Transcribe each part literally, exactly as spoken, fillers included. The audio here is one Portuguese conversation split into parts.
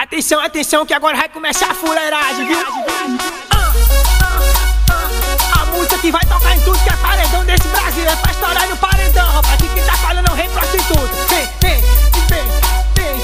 Atenção, atenção, que agora vai começar a fuleiragem, viu? Ah, ah, ah, a música que vai tocar em tudo que é paredão desse Brasil é pra estourar no paredão, rapaz. Que quem tá falando é o rei prostituto. Vem, vem, vem, vem.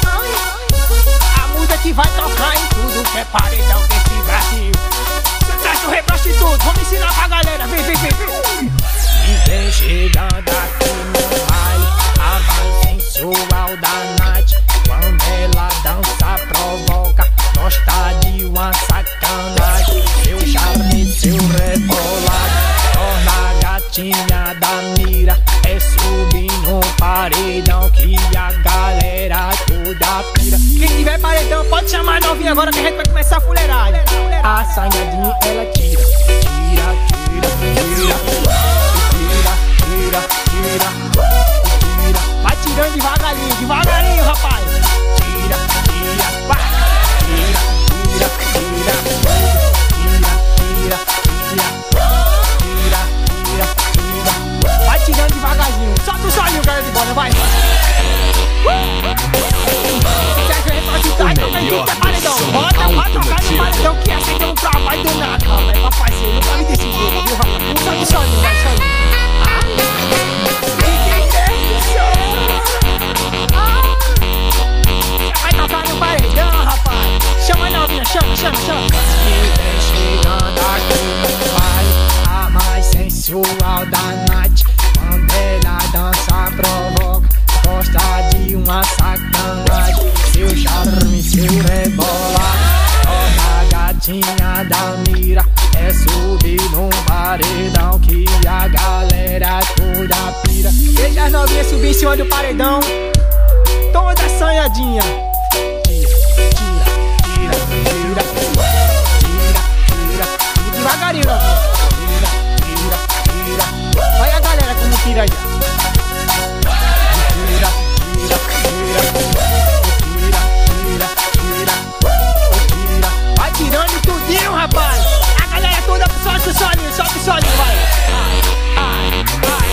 A música que vai tocar em tudo que é paredão desse Brasil. Você traz o rei prostituto, vamos ensinar pra galera. Vem, vem, vem, vem. E vem chegando aqui no baile, a mais sensual da noite. Quando ela dança, provoca, gosta de uma sacanagem. Seu charme, seu rebolado, torna a gatinha da mira. É subir no paredão que a galera toda pira. Quem tiver paredão pode chamar a novinha agora que a gente vai começar a fuleiragem. A sainadinha ela tira, tira, tira, tira, tira, tira, tira, tira. Vai tirando devagarinho, devagarinho, rapaz. Tira, tira, vai. Tira, tira, tira, tira, tira, tira, tira, tira, tira. Vai tirando devagarzinho. Solta o solinho, cara de bola, vai. Quer ver pra chutar e também tudo que é paredão. Bota pra tocar no paredão que essa aqui é um trabalho do nada, rapaz. Papai, você nunca me desse jogo, viu, rapaz? Não solta o solinho, vai, solinho. Chama a novinha, chama, chama, chama. E vem chegando aqui no baile, a mais sensual da noite. Quando ela dança, provoca, gosta de uma sacanagem. Seu charme, seu rebolado, torna a gatinha da mira. É subir num paredão que a galera toda pira. Veja as novinhas subir em cima do paredão, toda assanhadinha. Tira, tira, tira, devagarinho, novinha. Tira, tira, tira. Olha a galera como tira aí. Tira, tira, tira, tira, tira, tira, tira. Vai tirando tudinho, rapaz. A galera toda solta o solinho, solta o solinho, vai. Ai,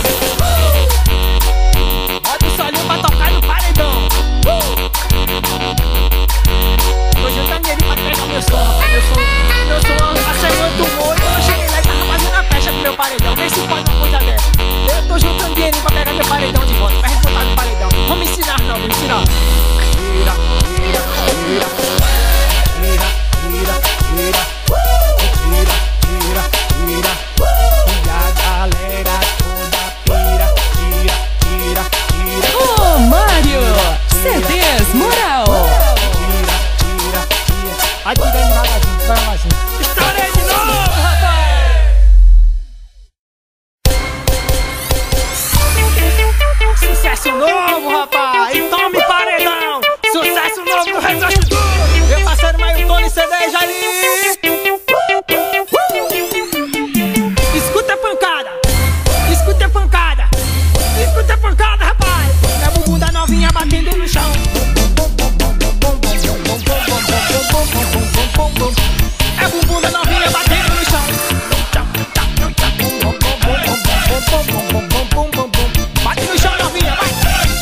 ai. Bota o solinho pra tocar no paredão. Hoje eu tô nele pra pegar meu som, rapaz. Meu som, meu som acertando o molho. Eu cheguei lá e tava fazendo a festa com meu paredão. Vê se pode uma coisa dessa. Eu tô juntando dinheiro pra pegar meu paredão de volta, pra respontar no paredão. Vamos ensinar, não, vamos ensinar. Tira, tira, tira, tira, tira, tira, tira, tira, tira. E a galera toda pira. Tira, tira, tira. Ô, Mário, C Ds Moral. Vai tirando devagarzinho, devagarzinho. Estourei de novo, rapaz! Sucesso novo, rapaz! E tome paredão! Sucesso novo do Retrosto Duro! Meu parceiro Maio Tony C D já ali! Escuta a pancada! Escuta a pancada! Escuta a pancada, rapaz! É o bumbum da novinha batendo no chão! É bumbum da novinha batendo no chão. Bate no chão, novinha, vai.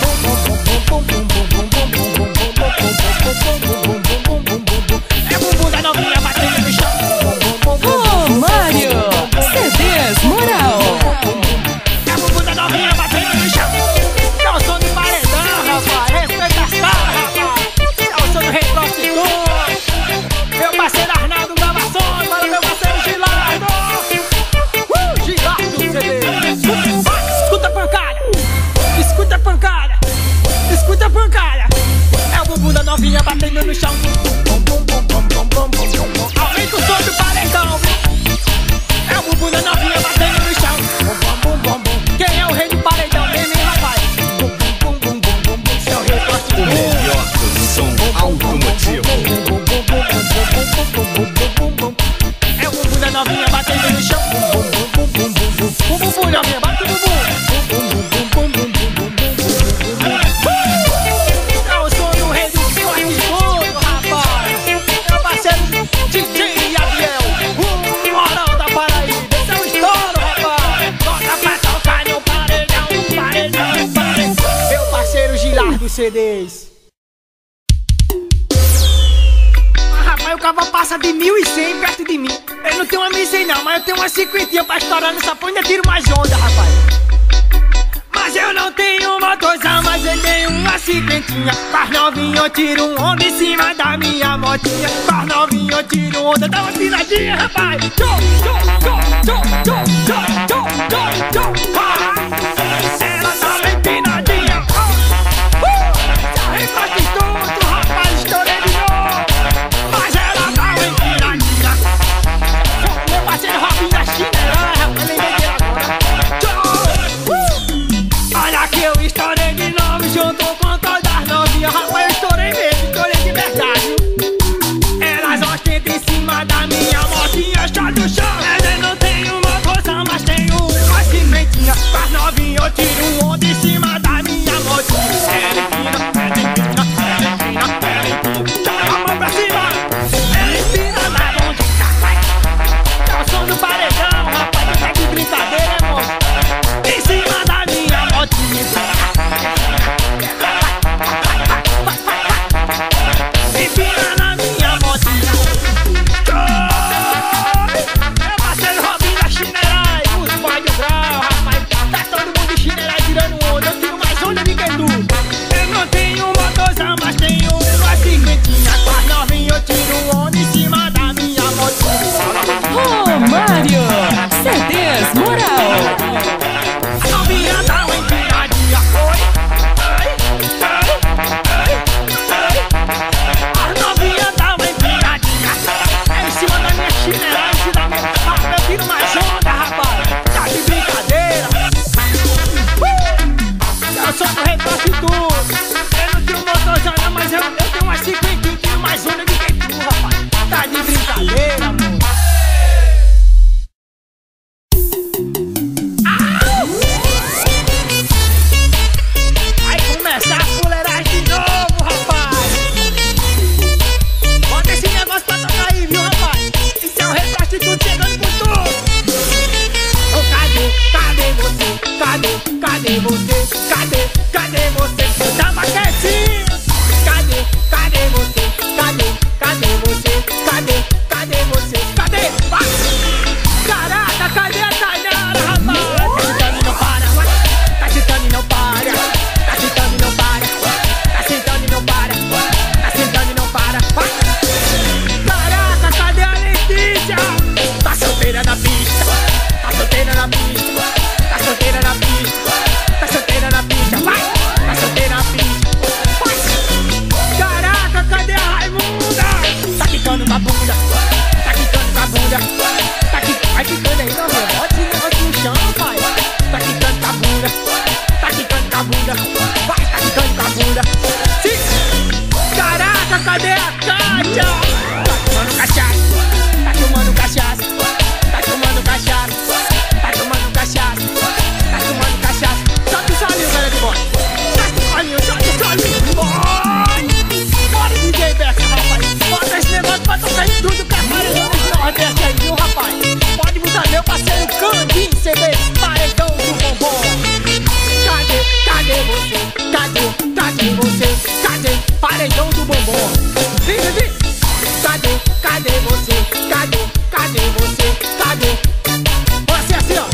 É bumbum da novinha batendo no chão. Ô, Mário, C Ds Moral. É bumbum da novinha batendo no chão. É o som do paredão, rapaz. Respeita as caras, rapaz. É o som do rei prostituto. Meu parceiro Arnaldo Gravações, para meu parceiro Gilardo. Uh, Gilardo C D. Escuta a pancada, escuta a pancada, escuta a pancada. É o bumbum da novinha batendo no chão. Aumenta o som do paredão. É o bumbum da novinha batendo no chão. Quem é o rei do paredão mesmo, hein, rapaz? É o rei prostituto. O melhor produção automotivo. É o bumbum da novinha batendo no chão. O bumbum, novinha, bate o bumbum. É o som do rei do prostituto, rapaz. Meu parceiro D J Abiel, o moral da Paraíba. Esse é o estouro, rapaz. Toca pra tocar no paredão, paredão, paredão. Meu parceiro Gilardo C Ds. cava passa de mil e cem perto de mim. Eu não tenho uma mil e cem não, mas eu tenho uma cinquentinha pra estourar nessa ponta, ainda tiro mais onda, rapaz. Mas eu não tenho motorzão, mas eu tenho uma cinquentinha. Faz novinho, eu tiro um onda em cima da minha motinha. Faz novinho, eu tiro onda, dá uma piradinha, rapaz. Tchô, tchô, tchô, tchô, tchô, tchô, tchô, tchô, tchô. Ela tá bem pinadinha. Já refaz tudo, rapaz, estourei de novo. Mas ela tá bem pinadinha. Meu parceiro Robinho da China, rapaz, lembrei dele agora. Olha que eu estourei de novo, junto com todas as novinhas. Rapaz, eu estourei mesmo, estourei de verdade. Elas ostentam em cima da minha motinha, chá do chão. Eu não tenho motorzão, mas tenho uma cinquentinha. Faz novinha, eu tiro um onda em cima da minha motinha. Ela empina, ela empina, ela empina, ela empina. Joga a mão pra cima, ela empina na bondinha. É o som do paredão, rapaz, não tá de brincadeira, irmão. Em cima da minha motinha. Empina na minha motinha. Meu parceiro Robinho da Chinerai, os pais do grau, rapaz. Tá todo mundo de Chinerai tirando onda. Eu tiro mais onda de quem tu. Eu não tenho motorzão, mas tenho uma cinquentinha. Quase novinho, eu tiro onda em cima da minha motinha. Romário, C Ds Moral. A novinha dá uma empinadinha. Oi, oi, oi, oi, oi. A novinha dá uma empinadinha. É em cima da minha chinela, em cima da minha... Ah, eu tiro mais onda, rapaz. Tá de brincadeira. Uh! Eu sou do retorno tudo. Eu não tenho motorzão não, mas eu, eu tenho uma cinquentinha, tiro mais onda de quem tu, rapaz. Tá de brincadeira, amor. Cadê você? Cadê? Cadê você? Eu tava quietinho. Cadê? Cadê você? Cadê? Cadê você? Cadê? Cadê você? Cadê? Vai! Caraca, cadê a Tainara, rapaz? Tá sentando e não para. Tá sentando e não para. Tá sentando e não para. Tá sentando e não para. Tá sentando e não para. Vai! Caraca, cadê a Letícia? Tá solteira na pista. Tá solteira na pista. Tá solteira na pista. Tá solteira na pista, vai! Tá solteira na pista, vai! Caraca, cadê a Raimunda? Tá quicando com a bunda, tá quicando com a bunda. Tá quicando, vai quicando aí, não, meu. Bota esse negócio no chão, pai. Tá quicando com a bunda, tá quicando com a bunda. Vai, tá quicando com a bunda. Sim! Caraca, cadê a Kátia? Tá tomando cachaça, tá tomando cachaça. Tá tomando cachaça, tá tomando cachaça. Tá tomando cachaça. Solta o solinho, galera de bola. Solta o solinho, solta o solinho. Bora! Bora, D J Beca, rapaz. Bota esse negócio pra tocar em tudo que é paredão do Nordeste aí, viu, rapaz? Pode botar meu parceiro Candinho, C D, paredão do bombom. Cadê? Cadê você? Cadê? Cadê você? Cadê? Paredão do bombom. Vem, vem, vem. Cadê? Cadê você? Cadê? Cadê você? Cadê? Você assim, ó.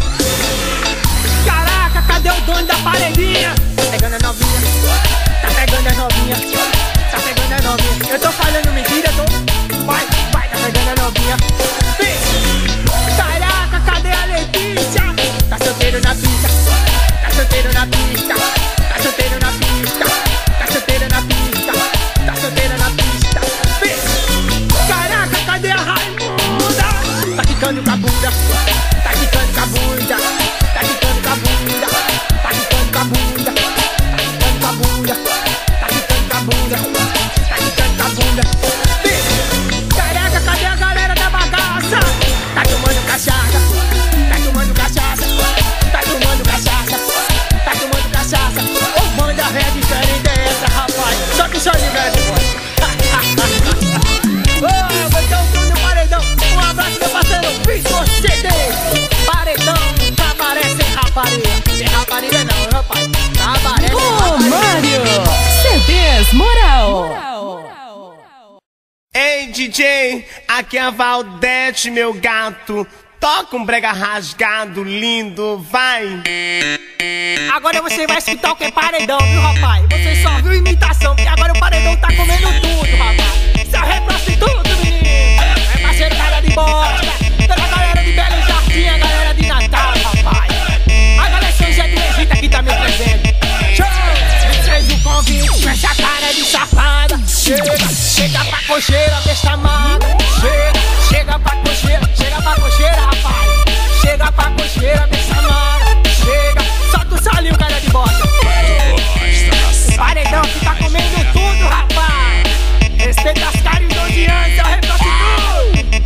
Caraca, cadê o dono da paredinha? Tá pegando a novinha. Tá pegando a novinha. Tá pegando a novinha. Eu tô falando mentira, tô. Vai, vai, tá pegando a novinha. Vem. Caraca, cadê a Letícia? Tá solteiro na pista. Tá solteiro na pista. Tá solteiro na pista. Tá solteiro na pista. Tá solteiro na pista. Vem. Caraca, cadê a Raimunda? Tá quicando com a bunda. Tá quicando com a bunda. Tá quicando com a bunda. Tá quicando com a bunda. Tá quicando com a bunda. Tá quicando com a bunda. Tá quicando com a bunda. Vem. Caraca, cadê a galera da bagaça? Tá tomando cachaça. Tá tomando cachaça. Tá tomando cachaça. Tá tomando cachaça. Ei, D J, aqui é a Valdete, meu gato. Toca um brega rasgado, lindo, vai. Agora você vai escutar o que é paredão, viu, rapaz? Você só viu imitação, porque agora o paredão tá comendo tudo, rapaz. Isso é prostituto, menino. É parceiro, cara de bosta. Toda a galera de Belo Jardim, a galera de Natal, rapaz. A galera de São José do Egito aqui tá me presente. Show! Fez o convite com essa cara de safada. Chega, chega pra cocheira, besta magra. Chega, chega pra cocheira, chega pra cocheira, rapaz. Chega pra cocheira, besta magra. Chega, solta o salinho, cara de bosta. Paredão que tá comendo tudo, rapaz. Respeita as caras de doze anos, eu reprostituto.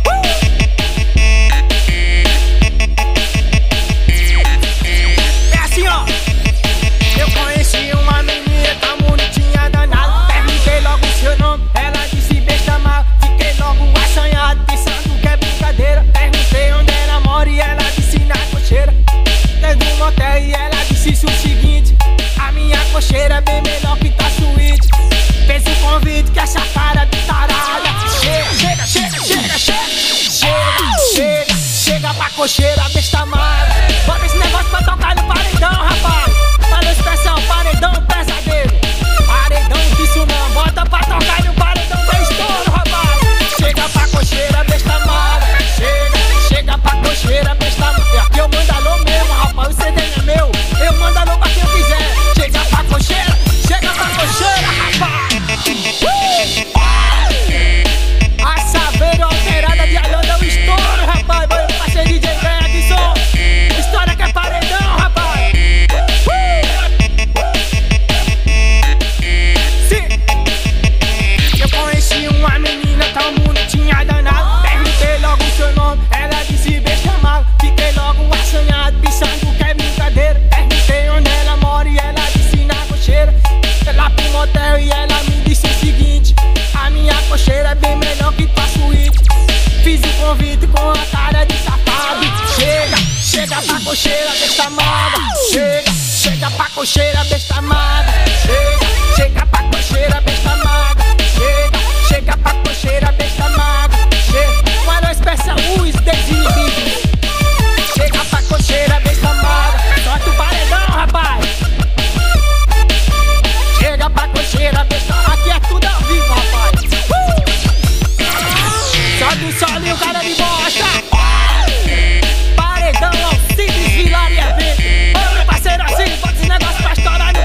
É assim, ó. Eu conheci uma menina tão bonitinha, danada. Perguntei logo o seu nome, ela disse besta mal. Fiquei logo assanhado, pensando que é brincadeira. Perguntei onde ela mora e ela disse na cocheira. Dentro do motel e ela disse o seguinte: a minha cocheira é bem melhor que tua suíte. Fez o convite que essa cara de tarada. Chega, chega, chega, chega, chega. Chega, chega, chega pra cocheira, besta magra. Bota esse negócio pra tocar no paredão, rapaz. Falou expressão, paredão pesadelo. Paredão disso não, bota pra tocar no paredão da estouro, rapaz. Chega pra cocheira, besta magra. Chega, chega pra cocheira, besta magra. E aqui eu mando alô mesmo, rapaz, o C D é meu. Eu mando alô pra quem eu quiser. Chega pra cocheira, chega pra cocheira, rapaz. uh! A saveira alterada de Alhanda é o estouro, rapaz. Vai fazer D J Gregson. História que é paredão, rapaz. Sim. Eu conheci uma menina tão bonitinha, danada. Perguntei logo o seu nome, ela disse besta mal. Fiquei logo assanhado, pensando que é brincadeira. Perguntei onde ela mora e ela disse na cocheira. Fui lá pro motel e ela me disse o seguinte: a minha cocheira é bem melhor que tua suíte. Fiz o convite com a cara de safado. Chega, chega pra cocheira, besta magra. Chega, chega pra cocheira, besta magra. Chega, chega pra cocheira, besta magra. Chega, chega pra cocheira, besta magra. Chega, qual é a espécie luz desinibido? Chega pra cocheira, besta magra. Solta o paredão, rapaz. Chega pra cocheira, besta. Aqui é tudo ao vivo, rapaz. uh! Sobe o solinho, cara de bosta. Paredão, Alcides, Vilar e Evento. Ô, meu parceiro, assim, bota esse negócio pra estourar no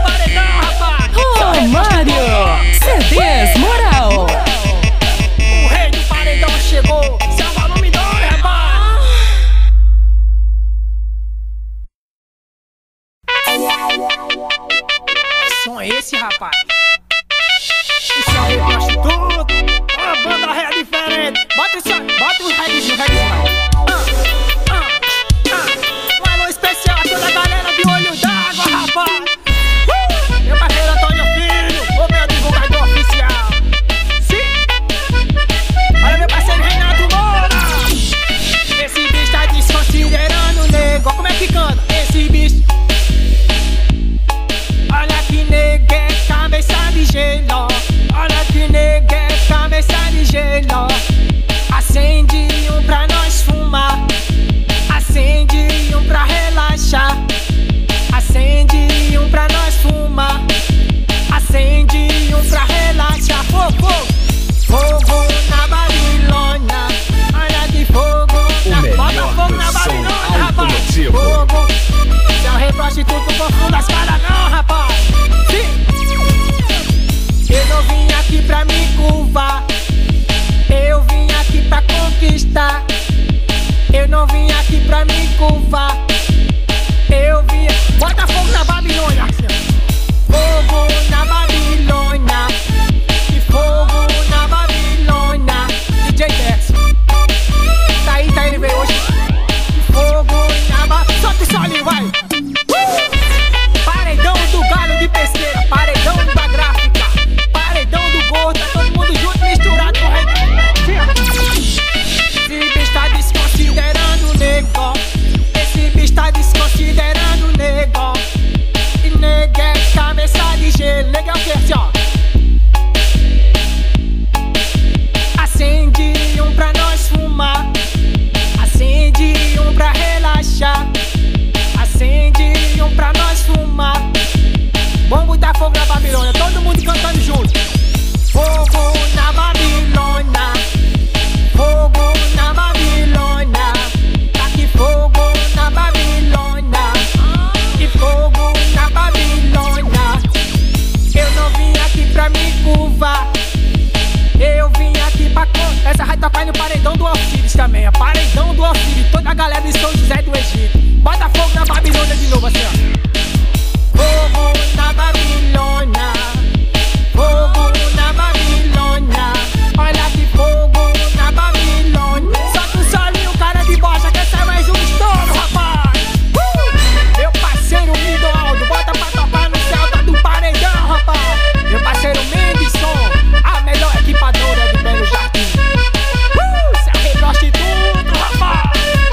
tocar no paredão do Alcides também, ó. Paredão do Alcides, toda a galera de São José do Egito. Bota fogo na Babilônia de novo assim, ó. Fogo na Babilônia, fogo na Babilônia. Olha que fogo na Babilônia. Solta o solinho, cara de bosta, que essa é mais um estouro, rapaz. uh! Meu parceiro Midoldo, bota pra tocar no Celta do paredão, rapaz. Meu parceiro Mendisson, a melhor equipadora do Belo Jardim. uh! Cê é rei prostituto, rapaz.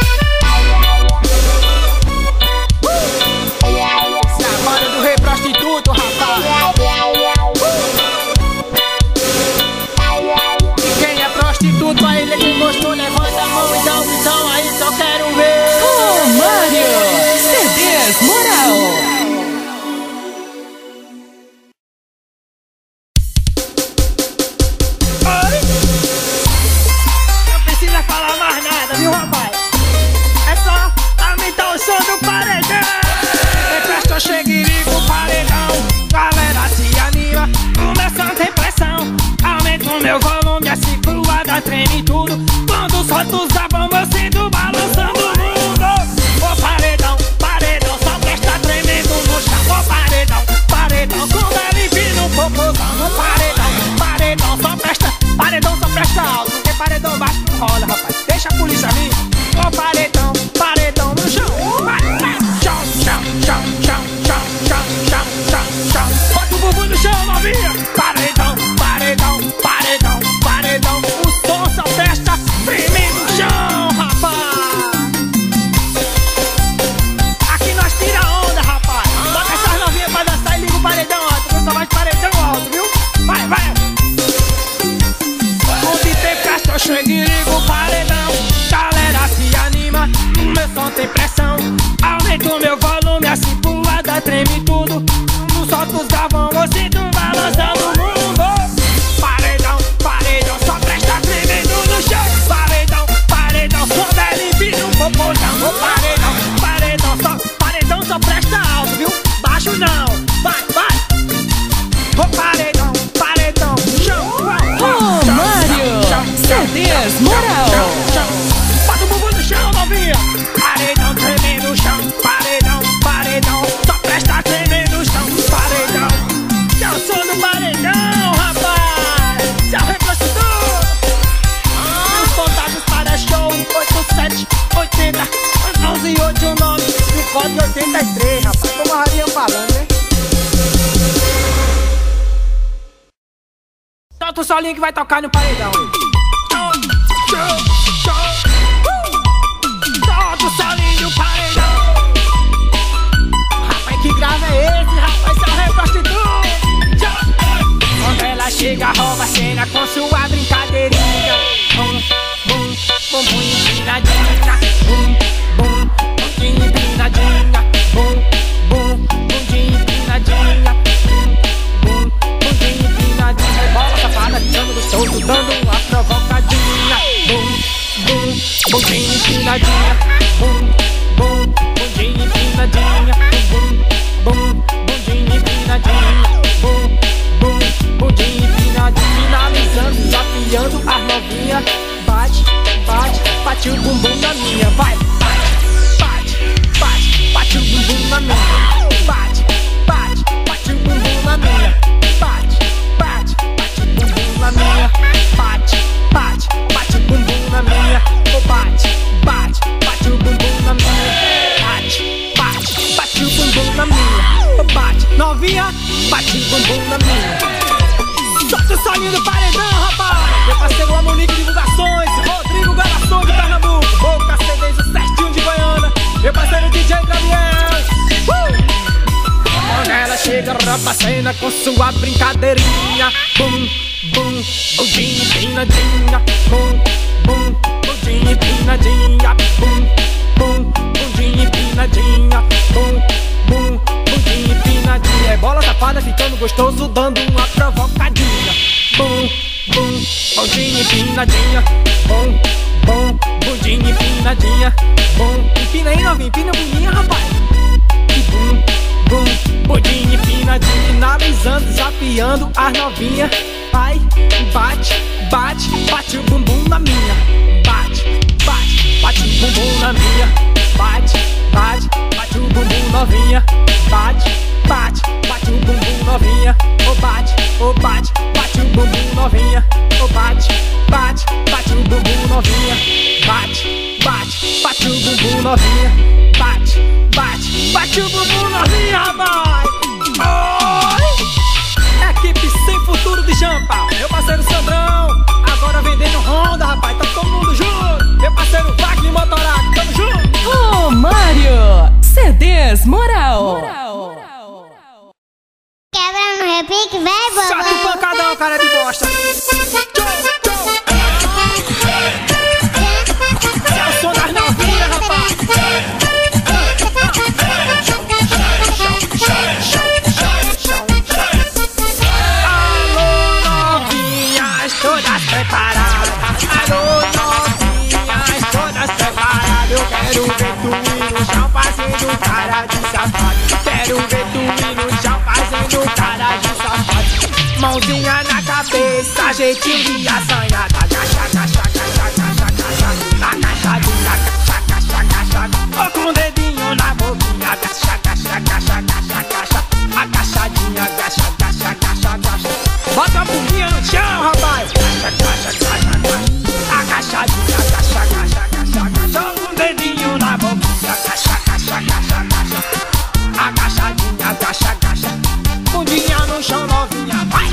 uh! Cê é a banda do rei prostituto, rapaz. Prostituto, aí ele que gostou, levanta a mão e dá um visão aí, só quero ver. Romário, C Ds Moral. Oi? Não precisa falar mais nada, viu, rapaz? É só aumentar o som do paredão. Empresta, chega e liga o paredão. Galera se anima, começa sem pressão. Aumenta o meu volume, a circulada treme tudo. Quando solta os zabão, eu sinto balançando o mundo. Ô paredão, paredão, só presta tremendo no chão. Ô paredão, paredão, com ele vindo um popozão. Ô paredão, paredão, só presta, paredão só presta alto. Porque paredão baixo não rola, rapaz. Deixa a polícia vir. Ô paredão, paredão no chão. Vai, vai, chão, chão, chão, chão, chão, chão, chão, chão, chão. Bota o bumbum no chão, novinha. Paredão, paredão, paredão, paredão. O som só presta firme no chão, rapaz. Aqui nós tira onda, rapaz. Bota essas novinhas pra dançar e liga o paredão alto. Eu só vai de paredão alto, viu? Vai, vai. Onde tem festa, eu chego e ligo o paredão. Galera se anima, o meu som tem pressão. Aumenta o meu volume, a circulada treme tudo. No solto os gavão, eu sinto balançando o mundo. Paredão, paredão, só presta tremendo no chão. Paredão, paredão, só dele vira um popozão. Ô paredão, paredão, só, paredão só presta alto, viu? Baixo não, vai, vai. Ô paredão, paredão, chão, Romário, C Ds Moral. Bota o bumbum no chão, novinha. Paredão tremendo no chão. Paredão, paredão, só presta tremendo no chão. Paredão, que eu sou do paredão, rapaz. Se eu reprostituo. Os contatos para show oito sete oitenta onze oito nove. No código oitenta e três, rapaz. Como a Maria falando, né? Solta o solinho que vai tocar no paredão. Show, show, uh! Solta o solinho do paredão. Rapaz, que grave é esse, rapaz? Esse é o rei prostituto. Quando ela chega, rouba a cena com sua brincadeirinha. Bum, bum, bum, bum, empinadinha. Bum, bum, bum, empinadinha. Bum, bum, bum, empinadinha. Bum, bum, empinadinha. Rebola safada, dando gostoso, dando uma provocadinha. Bum, bum, bum, empinadinha. Bum, bum, bum, empinadinha. Bum, bum, bum, empinadinha. Bum, bum, bum, empinadinha. Finalizando, desafiando as novinhas. Bate, bate, bate o bumbum na minha. Vai, bate, bate, bate, bate o bumbum na minha. Bate, bate, bate o bumbum na minha. Bate, bate, bate o bumbum na minha. Bate, bate, bate o bumbum na minha. Oh, bate, bate, bate o bumbum na minha. Bate, bate, bate o bumbum na minha. Oh, bate, novinha, bate o bumbum na minha. Solta o solinho do paredão, rapaz. Meu parceiro Amonique Divulgações, Rodrigo Galações de Pernambuco, Boca C Ds, o Certinho de Goiânia. Meu parceiro D J Gabriel. uh! Quando ela chega, rouba a cena com sua brincadeirinha. Bum, bum, budinho, empinadinha. Bum, bum, budinho, empinadinha. Bum, bum, budinho, empinadinha. Bum, bum, budinho, empinadinha. É bola safada ficando gostoso, dando uma provocadinha. Bum, bum, budinho, empinadinha. Bum, bum, budinho, empinadinha. Bum, empina aí, novinho, empina a bundinha, rapaz. E bum, bum, budinho, empinadinha. Finalizando, desafiando as novinhas. Vai, bate, bate, bate o bumbum na minha. não, cara de bosta. Esse é o som das novinhas, rapaz. Alô, novinhas, todas preparadas. Alô, novinhas, todas preparadas. Eu quero ver tu ir no chão fazendo cara de safado. Quero ver tu ir no chão fazendo cara de safado. Mãozinha na cabeça, jeitinho de assanhada. Agacha, agacha, agacha, agacha, agacha. Agachadinha, agacha, agacha, agacha. Ou com o dedinho na boquinha. Agacha, agacha, agacha, agacha, agacha. Agachadinha, agacha, agacha, agacha, agacha. Bota a bundinha no chão, rapaz. Agacha, agacha, agacha. Agachadinha, agacha, agacha, agacha, agacha. Ou com o dedinho na boquinha. Agacha, agacha, agacha, agacha. Agachadinha, agacha, agacha. Bundinha no chão, novinha. Vai!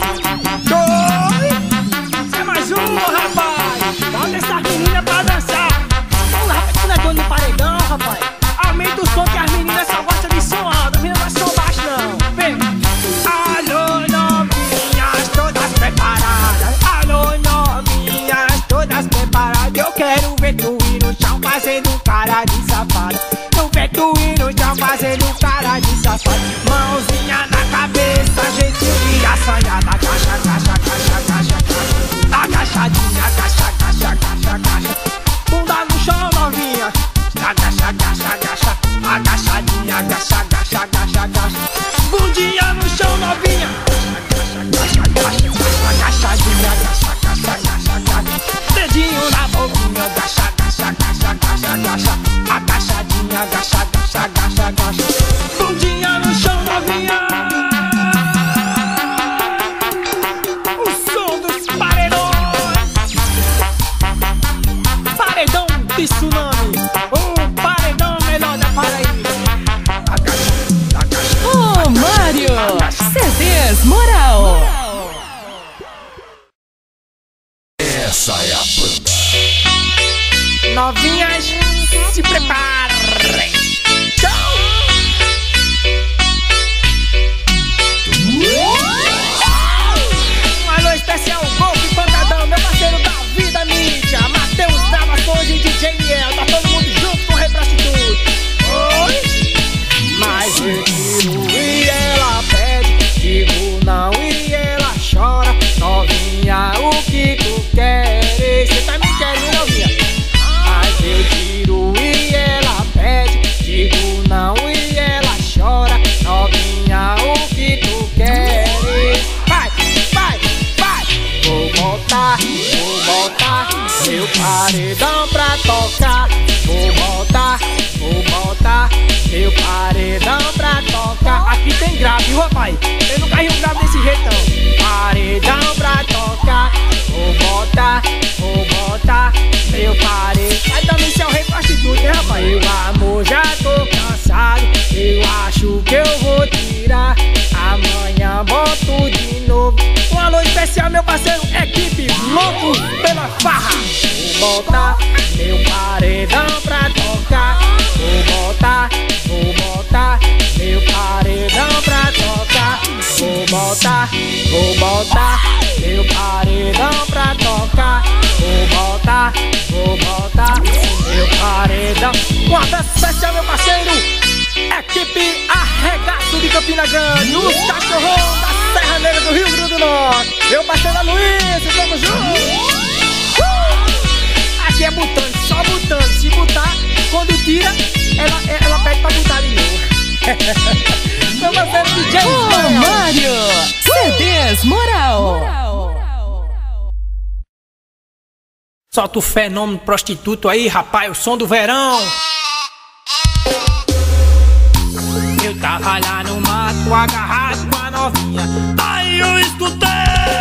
Oi! É mais uma, rapaz! Bota essa menina pra dançar! Vamos lá, rapaz, tu não é dono de paredão, rapaz! Aumenta o som que as meninas só gostam de som alto, as meninas não gostam baixo, não! Vem! Alô, novinhas, todas preparadas! Alô, novinhas, todas preparadas! Eu quero ver tu ir no chão fazendo cara de safado! Eu quero tu ir no chão fazendo cara de safado! Mãozinha na cabeça, jeitinho de assanhada. Agacha, agacha, agacha, agacha, agacha. Agachadinha, agacha, agacha, agacha, agacha. Bunda no chão, novinha. Agacha, agacha, agacha. Agachadinha, agacha, agacha, agacha, agacha. Bundinha no chão, novinha. Agacha, agacha, agacha, agachadinha, agacha, agacha, agacha, agacha. Dedinho na boquinha. Agacha, agacha, agacha, agacha, agacha. Agachadinha, agacha, agacha, agacha, agacha. Bundinha no chão, novinha. Tsunami, o paredão melhor da Paraíba. Ô, Mário, C Ds Moral. Essa é a banda. Novinhas, se preparem. Tchau. Um alô especial, Golpe Pancadão, meu parceiro da vida mídia. Matheus Gravações e D J Miel, tá todo mundo junto com o Rei Prostituto. Oi? Mas eu tiro e ela pede, digo não e ela chora. Novinha, o que tu queres? Cê tá me querendo, novinha? Mas eu tiro e ela pede, digo não e ela chora. Novinha, o que tu queres? Vai, vai, vai! Vou botar, vou botar meu paredão pra tocar. Vou botar, vou botar meu paredão pra tocar. Aqui tem grave, viu, rapaz? Eu nunca rio grave desse jeito, não. Paredão pra tocar. Vou botar, vou botar meu paredão. Aí também se é o Rei Prostituto, né, rapaz? Meu amor, já tô cansado. Eu acho que eu vou tirar. Amanhã boto de novo. Um alô especial, meu parceiro, equipe louco pela farra. Vou botar meu paredão pra tocar. Vou botar, vou botar meu paredão pra tocar. Vou botar, vou botar meu paredão pra tocar. Vou botar, vou botar meu paredão. Um abraço especial, meu parceiro, equipe Arregaço de Campina Grande, os cachorrão da Serra Negra do Rio Grande do Norte. Meu parceiro Luiz, tamo junto. Aqui é botando, só botando. Se botar, quando tira, ela, ela pede pra botar de novo. Meu parceiro D J Ô, Mário, C Ds Moral. Solta o fenômeno prostituto aí, rapaz, o som do verão. Eu tava lá no mato, agarrado com a novinha. Aí eu escutei.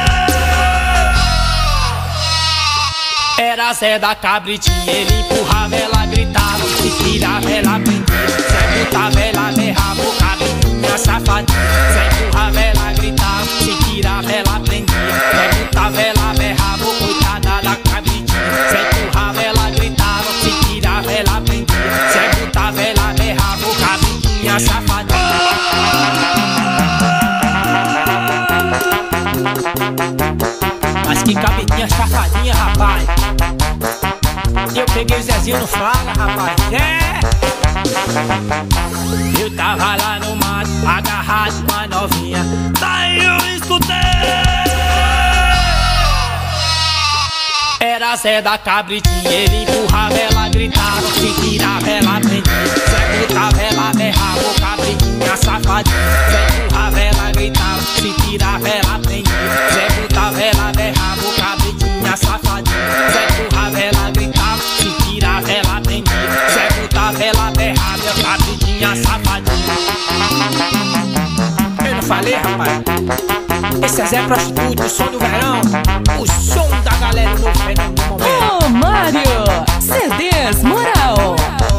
Era Zé da Cabritinha, ele empurrava, ela gritava. Se tirava, ela prendia. Zé botava, ela berrava. O cabrinha safadinha. Zé empurrava, ela gritava. Se tirava, ela prendia. Zé botava, ela berrava. Coitada da cabritinha. Zé empurrava, ela gritava. Se tirava, ela prendia. Zé botava, ela berrava. O cabrinha safadinha. cabritinha safadinha, rapaz. Eu peguei o Zezinho no flagra, rapaz. É! Eu tava lá no mato, agarrado com a novinha. Daí eu escutei. Era Zé da cabritinha, ele empurrava, ela gritava. Se tirava, ela prendia. Zé gritava, ela berrava, o cabritinha safadinha. Zé empurrava, ela gritava. Se tirava, ela prendia. Zé gritava, ela berrava, o cabritinha safadinha. Zé empurrava, ela gritava. Se tirava, ela prendia. Zé gritava, ela berrava, o cabritinha safadinha. Eu não falei, rapaz? Esse é Zé Prostituto, o som do verão. O som da galera no fenômeno do momento. Ô, Mário, C Ds Moral.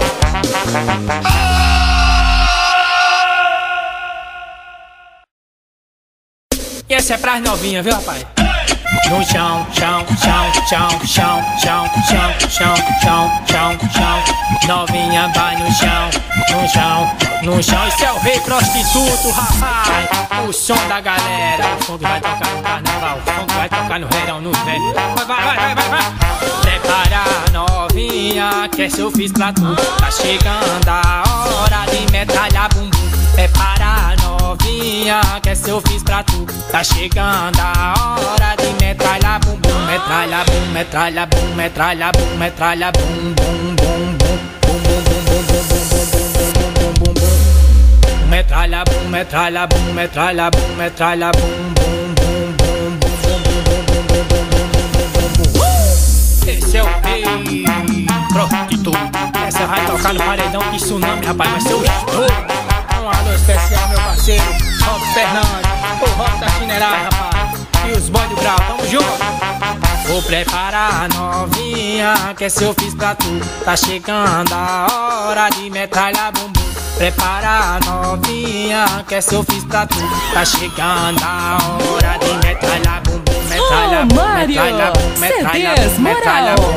E esse é pras novinhas, viu, rapaz? No chão, chão, chão, chão, chão, chão, chão, chão, chão, chão, chão. Novinha vai no chão, no chão, no chão. Esse é o rei prostituto, rapaz. O som da galera, o som que vai tocar no carnaval, o som que vai tocar no verão, no velho. Vai, vai, vai, vai, vai. Prepara, novinha, que esse eu fiz pra tu. Tá chegando a hora de metralhar bumbum. Prepara, novinha, que esse eu fiz pra tu. Tá chegando a hora de metralhar bumbum. Metralha bum, metralha bum, metralha bum, metralha bum, bum, bum, bum, bum, bum, bum, bum, bum, bum, bum, bum. Metralha bum, metralha bum, metralha bum, metralha bum, bum, bum, bum, bum, bum, bum, bum, bum, bum, bum. Esse é o rei prostituto. Essa vai tocar no paredão que tsunami, rapaz, vai ser o estouro. Um alô especial, meu parceiro Rob Fernandes, o Rob da Chineirada, rapaz. E os boy do grau, tamo junto. Vou preparar a novinha, que esse eu fiz pra tu. Tá chegando a hora de metralhar bumbum. Prepara a novinha, que esse eu fiz pra tu. Tá chegando a hora de metralhar bumbum. Metralha Ô, Mário, metralha bum, metralha C Ds bum, metralha Moral.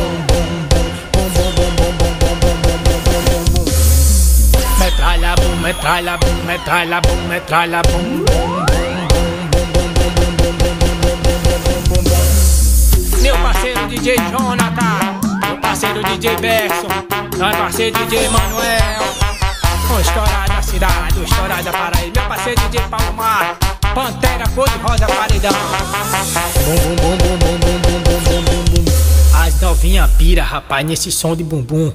Metralha bum, metralha bum, metralha bum, metralha bum, bum, bum, bum, bum, bum, bum, bum, bum, bum. Meu parceiro D J Jonathan, meu parceiro D J Berson, meu parceiro D J Manuel, o estourado da cidade, o estourado da Paraíba, meu parceiro D J Paulo Mar, Pantera cor de rosa paredão. Bum, bum, bum, bum, bum, bum, bum, bum, bum, bum. As novinha pira, rapaz, nesse som de bumbum.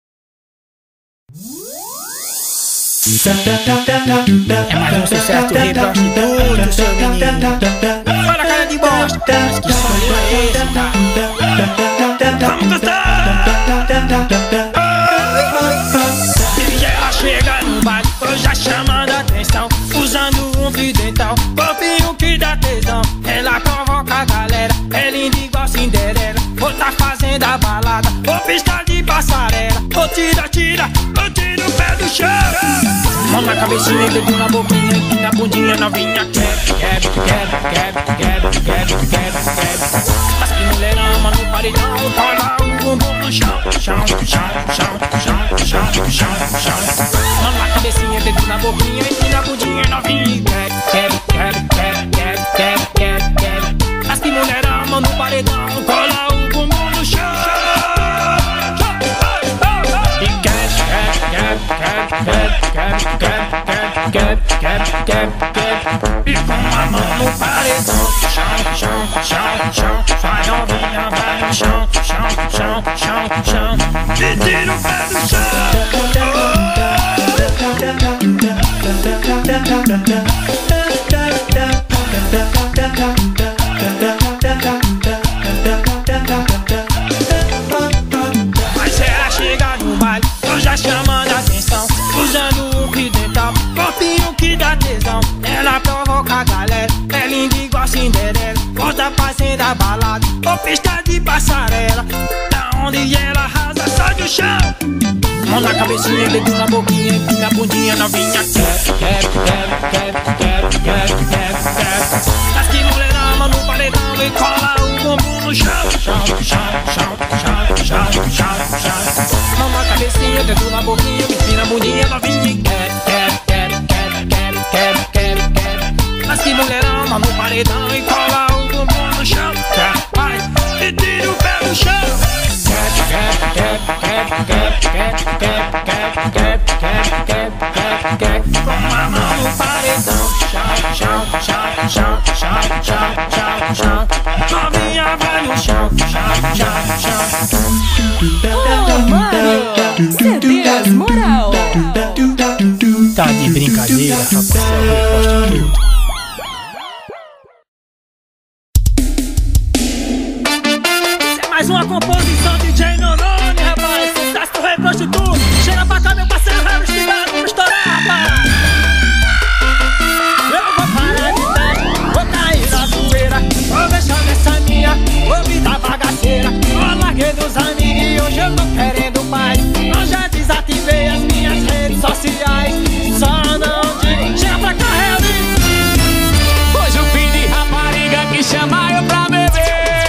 É mais um sucesso do rei prostituto, seu menino. Olha a cara de bosta, mas que sonho é esse, tá? Vamos gostar! E ela chega no baile, tô já chamando a atenção, usando um fio dental, corpinho que dá tesão. Ela provoca a galera, é linda igual Cinderela. Ou tá fazendo a balada, ou pista de passarela. Ou tira, tira, ou tira o pé do chão. Mão na cabecinha, dedo na boquinha, e na bundinha novinha. Quebra, quebra, quebra, quebra, quebra, quebra, quebra, quebra. Mas que mulherama no paredão, rola o bumbum no chão. Chão, chão, chão, chão, chão, chão, chão. Mão na cabecinha, dedo na boquinha, e na bundinha novinha. Quebra, quebra, quebra, quebra, quebra, quebra, quebra. Mas que mulherama no paredão, rola o bumbum no chão. E quebra, quebra, quebra, quebra, quebra. Quer, quer, quer, quer. E com a mão no paredão. Chão, chão, chão, chão. Vai novinha, vai no chão. Chão, chão, chão, chão. E tira o pé do chão. Mas ela chega no baile, eu já chamando a atenção, usando o fio dental, corpinho que dá tesão. Ela provoca a galera, é linda igual Cinderela. Volta fazendo a balada, ou pista de passarela. Da onde ela arrasa, sai do chão. Mão na cabecinha, dedo na boquinha, e na bundinha novinha. Quer, quer, quer, quer, quer, quer, quer, quer. Mas que mulherama no paredão, e cola o bumbum no chão. Chão, chão, chão, chão, chão, chão, chão. Mão na cabecinha, dedo na boquinha, e na bundinha novinha. Quer, quer, quer, quer, quer, quer, quer, quer. Mas que mulherama no paredão, e cola o bumbum no chão. Quer, vai, quer, quer, quer, quer, quer. Com a mão no paredão. Chão, chão, chão, chão, chão, chão, chão, chão. Novinha vai no chão, chão, chão, chão. Ô, Mário, C Ds Moral. Tá de brincadeira, rapaz, é o prostituto. Mais uma composição D J Nonone, rapaz. Sucesso do Rei Prostituto. Chega pra cá, meu parceiro, Harry Stigado. Vamos estourar, rapaz. Eu vou parar de festa, vou cair na zoeira. Vou deixar nessa minha vida bagaceira. Eu larguei dos amigos e hoje eu tô querendo mais. Eu já desativei as minhas redes sociais. Só não digo, chega pra cá, Harry. Hoje o fim de rapariga que chama eu pra beber.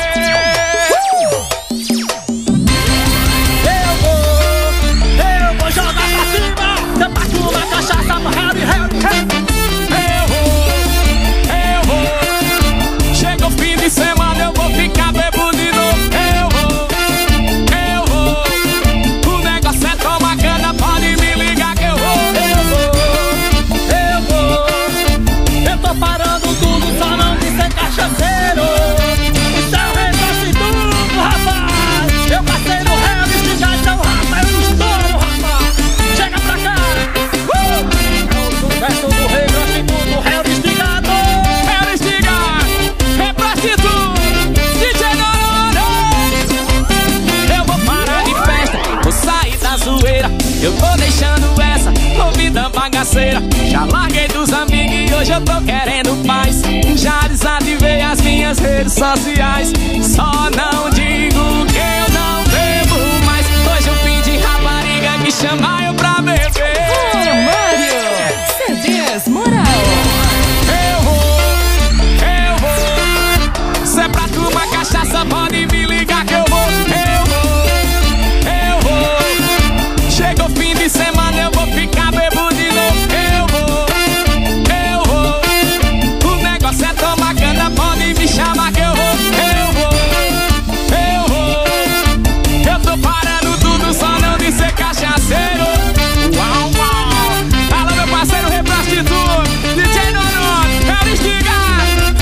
Eu tô deixando essa vida bagaceira. Já larguei dos amigos e hoje eu tô querendo paz. Já desativei as minhas redes sociais. Só não digo que eu não bebo mais. Hoje o fim de rapariga que chama eu pra beber. Ô, Mário, C Ds Moral. Eu vou, eu vou. Se é pra tomar cachaça pode me ligar que eu vou. Eu vou, eu vou. Chega o fim de semana eu vou ficar bebo de novo. Eu vou, eu vou. O negócio é tomar cana, pode me chamar que eu vou. Eu vou, eu vou. Eu tô parando tudo só não de ser cachaceiro. Uau, uau. Alô meu parceiro Rei Prostituto, D J Nonone, Harry Stigado,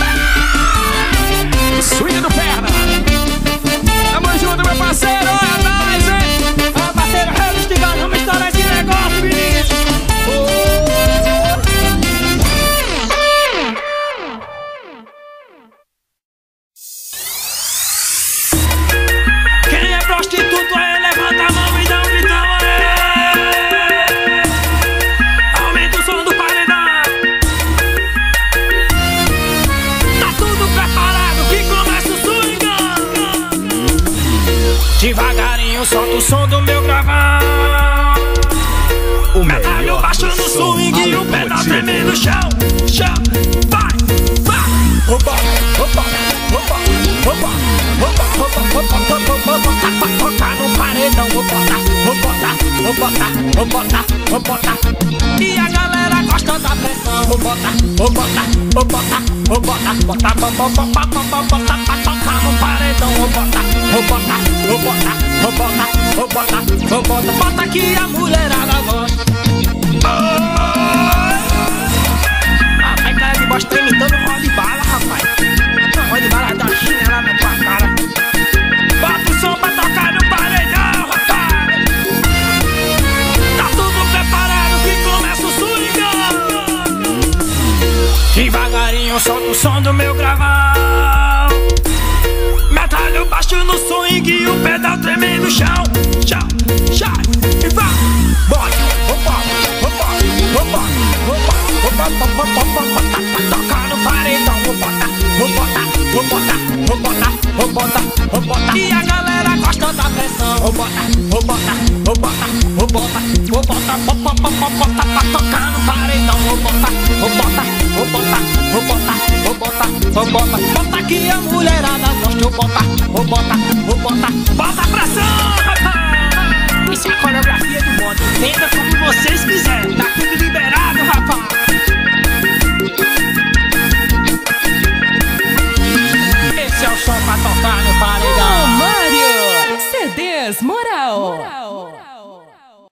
Swing do Perna. Tamo junto meu parceiro, é nóis, hein. Ó, parceiro Harry Stigado, vamos estourar esse negócio, menino. Quem é prostituto aí, levanta a mão e dá um gritão aí. Aumenta o som do paredão. Tá tudo preparado que começa o swing. Devagarinho solta o som do meu gravão. O medalho baixando o swing e o pedal tremendo no chão. Chão, vai, vai. Opa, opa, opa, opa, opa, opa, opa, opa, opa, opa, pra tocar no paredão. Vou botar, vou botar, vou botar, vou botar, vou botar. E a galera gosta da pressão. Vou botar, vou botar, vou botar, vou botar, botar, botar, botar, botar, botar, pra tocar no paredão. Vou botar, vou botar, vou botar, vou botar, vou botar, vou botar, bota que a mulherada gosta. Rapaz, cara de bosta imitando o de bala, rapaz. Não, de bala da chinela na tua cara. Bota o som pra tocar no paredão, rapaz. Tá tudo preparado que começa o swing. Devagarinho solta o som do meu gravão. Medalho baixo no swing e o pedal tremendo no chão. Chão, chão, e vai. Bota, opa, opa, opa, opa, opa, opa, opa, opa, pra tocar no paredão. Vou botar, vou botar, vou botar, vou botar, vou botar, vou botar. E a galera gosta da pressão. Vou botar, vou botar, vou botar, vou botar, vou botar, vou botar, vou botar, pra tocar no paredão. Vou botar, vou botar, vou botar, vou botar, vou botar, vou botar, bota que a mulherada gosta. Vou botar, vou botar, vou botar, bota a pressão, rapaz. Isso é a coreografia do modo. Entenda como vocês quiserem. Tá tudo liberado, rapaz. Esse é o som pra tocar no paredão. Ô, Mário, C Ds Moral.